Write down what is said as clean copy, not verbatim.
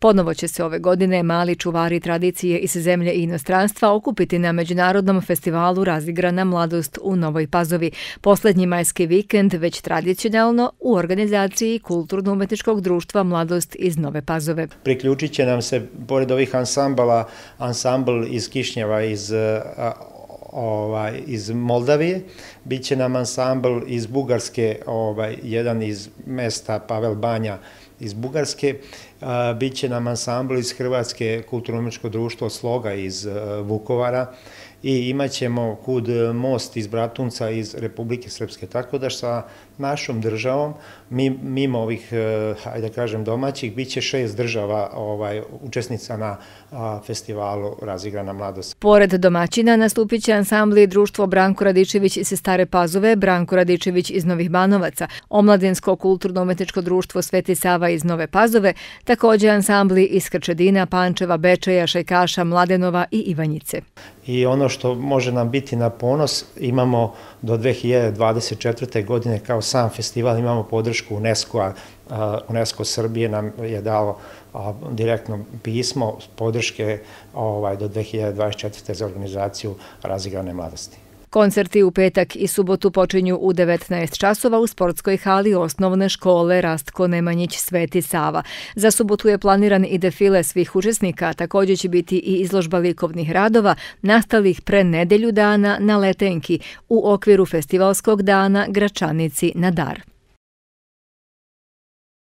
Ponovo će se ove godine mali čuvari tradicije iz zemlje i inostranstva okupiti na Međunarodnom festivalu Razigrana mladost u Novoj Pazovi. Poslednji majski vikend već tradicionalno u organizaciji Kulturno-umetničkog društva Mladost iz Nove Pazove. Priključit će nam se, pored ovih ansambala, ansambl iz Kišnjeva iz Moldavije, bit će nam ansambl iz Bugarske, jedan iz mesta Pavel Banja iz Bugarske, bit će nam ansambl iz Hrvatske kulturno-umetničko društvo Sloga iz Vukovara i imat ćemo Kud most iz Bratunca iz Republike Srpske. Tako da sa našom državom, mimo ovih, hajde da kažem, domaćih, bit će 6 država učesnica na festivalu Razigrana mladost. Pored domaćina nastupit će ansambli Društvo Branko Radičević iz Stare Pazove, Branko Radičević iz Novih Banovaca, Omladinsko kulturno-umetničko društvo Sveti Sava iz Nove Pazove, također ansambli iz Krčedina, Pančeva, Bečeja, Šajkaša, Mladenova i Ivanjice. I ono što može nam biti na ponos, imamo do 2024. godine kao sam festival, imamo podršku UNESCO-a. UNESCO Srbije nam je dao direktno pismo podrške do 2024. za organizaciju Razigrane mladosti. Koncerti u petak i subotu počinju u 19 časova u sportskoj hali osnovne škole Rastko Nemanjić Sveti Sava. Za subotu je planiran i defile svih učesnika, također će biti i izložba likovnih radova nastalih pre nedelju dana na Letenki u okviru festivalskog dana Gračanici na dar.